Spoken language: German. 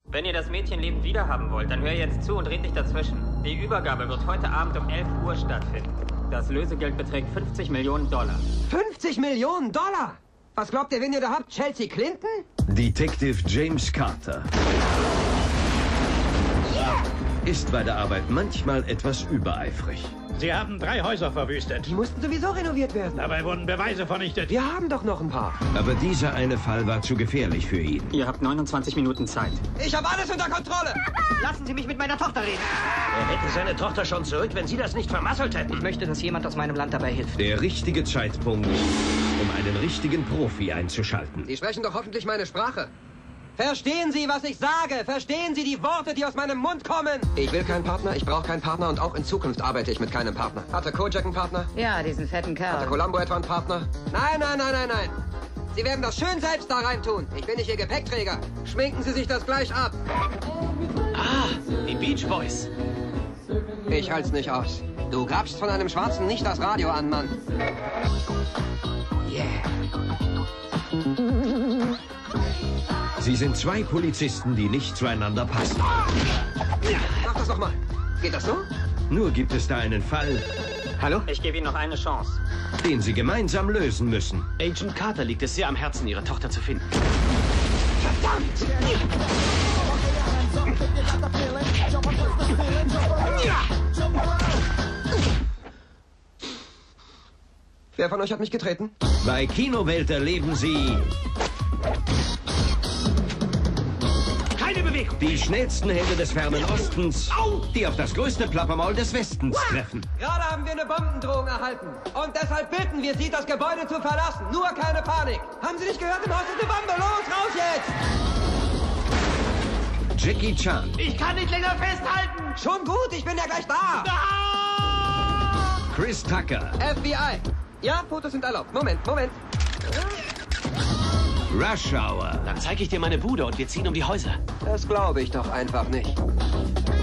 Wenn ihr das Mädchen lebend wiederhaben wollt, dann hör jetzt zu und red nicht dazwischen. Die Übergabe wird heute Abend um 11 Uhr stattfinden. Das Lösegeld beträgt $50 Millionen. 50 Millionen $? Was glaubt ihr, wen ihr da habt? Chelsea Clinton? Detective James Carter ist bei der Arbeit manchmal etwas übereifrig. Sie haben 3 Häuser verwüstet. Die mussten sowieso renoviert werden. Dabei wurden Beweise vernichtet. Wir haben doch noch ein paar. Aber dieser eine Fall war zu gefährlich für ihn. Ihr habt 29 Minuten Zeit. Ich habe alles unter Kontrolle. Lassen Sie mich mit meiner Tochter reden. Er hätte seine Tochter schon zurück, wenn Sie das nicht vermasselt hätten. Ich möchte, dass jemand aus meinem Land dabei hilft. Der richtige Zeitpunkt, um einen richtigen Profi einzuschalten. Sie sprechen doch hoffentlich meine Sprache. Verstehen Sie, was ich sage? Verstehen Sie die Worte, die aus meinem Mund kommen? Ich will keinen Partner, ich brauche keinen Partner und auch in Zukunft arbeite ich mit keinem Partner. Hatte Kojak einen Partner? Ja, diesen fetten Kerl. Hatte Columbo etwa einen Partner? Nein. Sie werden das schön selbst da rein tun. Ich bin nicht Ihr Gepäckträger. Schminken Sie sich das gleich ab. Ah, die Beach Boys. Ich halt's nicht aus. Du grabst von einem Schwarzen nicht das Radio an, Mann. Yeah. Sie sind 2 Polizisten, die nicht zueinander passen. Mach das nochmal. Geht das so? Nur gibt es da einen Fall, Hallo? Ich gebe Ihnen noch eine Chance. den Sie gemeinsam lösen müssen. Agent Carter liegt es sehr am Herzen, Ihre Tochter zu finden. Wer von euch hat mich getreten? Bei Kinowelt erleben Sie Keine Bewegung! die schnellsten Hände des fernen Ostens, die auf das größte Plappermaul des Westens treffen. Gerade haben wir eine Bombendrohung erhalten. Und deshalb bitten wir Sie, das Gebäude zu verlassen. Nur keine Panik. Haben Sie nicht gehört? Im Haus ist eine Bombe. Los, raus jetzt! Jackie Chan, Ich kann nicht länger festhalten! Schon gut, ich bin ja gleich da. Chris Tucker, FBI. Ja, Fotos sind erlaubt. Moment. Rush Hour, Dann zeige ich dir meine Bude und wir ziehen um die Häuser. Das glaube ich doch einfach nicht.